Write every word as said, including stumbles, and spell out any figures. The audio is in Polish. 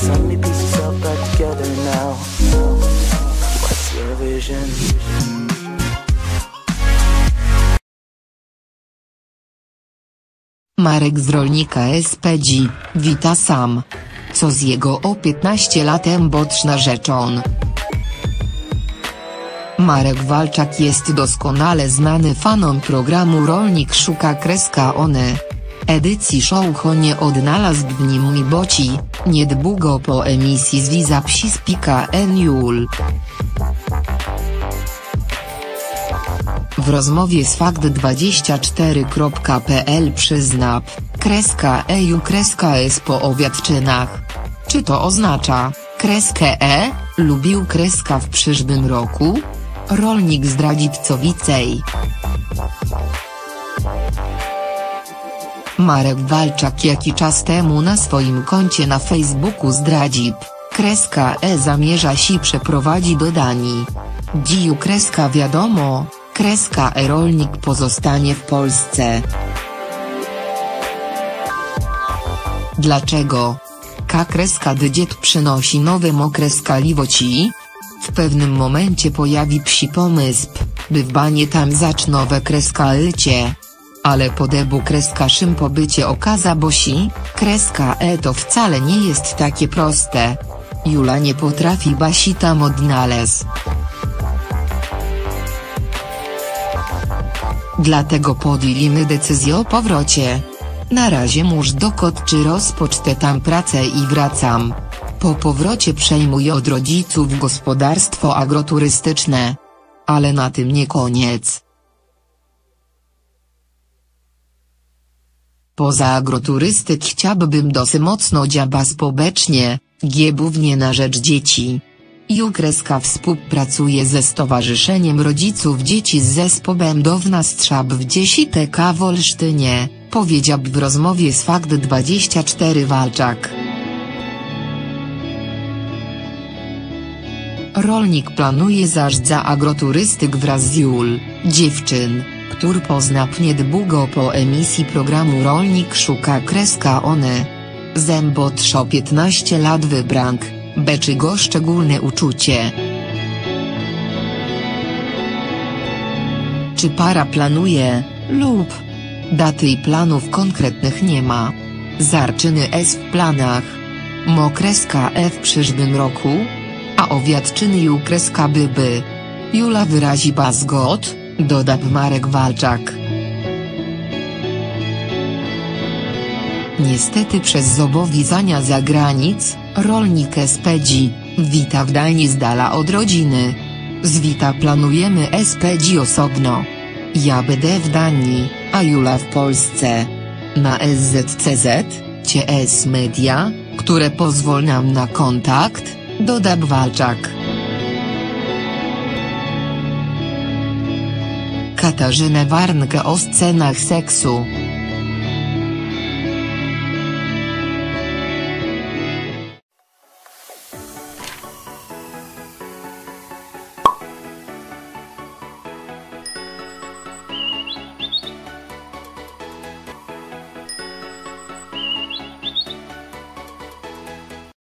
so many pieces all back together now. What's your vision? Marek z Rolnika S P G wita Sam. Co z jego o piętnaście latem boczna rzeczą. Marek Walczak jest doskonale znany fanom programu Rolnik szuka kreska one. Edycji show ho nie odnalazł w nim mi boci, niedługo po emisji zwisa psi spika en jul. W rozmowie z fakt dwadzieścia cztery kropka pe el przyznał, kreska eju kreska es po owiadczynach. Czy to oznacza, kreskę e, lubił kreska w przyszłym roku? Rolnik zdradzić co więcej. Marek Walczak jakiś czas temu na swoim koncie na Facebooku zdradził, kreska e zamierza się przeprowadzić do Danii. Dziś kreska wiadomo, kreska e rolnik pozostanie w Polsce. Dlaczego? Ka kreska dydziet przynosi nowe mokreska liwoci? W pewnym momencie pojawi psi pomysł, by w banie tam zacz nowe kreska lycie. Ale po debu kreska szym pobycie okaza bosi, kreska e to wcale nie jest takie proste. Jula nie potrafi basi tam odnaleźć. Dlatego podjęliśmy decyzję o powrocie. Na razie muż dokąd czy rozpocznę tam pracę i wracam. Po powrocie przejmuję od rodziców gospodarstwo agroturystyczne. Ale na tym nie koniec. Poza agroturystyk chciałbym dosyć mocno dziaba społecznie, głównie na rzecz dzieci. Jukreska współpracuje ze Stowarzyszeniem Rodziców Dzieci z zespołem Downa Strzab w Dziesitek w Olsztynie, powiedział w rozmowie z fakt dwadzieścia cztery Walczak. Rolnik planuje zaś za agroturystyk wraz z Jul, dziewczyn, który poznał niedługo po emisji programu Rolnik szuka kreska one. Zębot piętnaście lat wybrank, beczy go szczególne uczucie. Czy para planuje, lub daty i planów konkretnych nie ma. Zarczyny es w planach. Mo kreska e w przyszłym roku? A owiadczyny ju kreska byby. Jula wyrazi zgod, dodał Marek Walczak. Niestety przez zobowiązania za granic, Rolnik S P G wita w Danii z dala od rodziny. Z wita planujemy S P G osobno. Ja będę w Danii, a Jula w Polsce. Na S Z C Z, C S Media, które pozwolą nam na kontakt, dodał Walczak. Katarzyna Warnke o scenach seksu.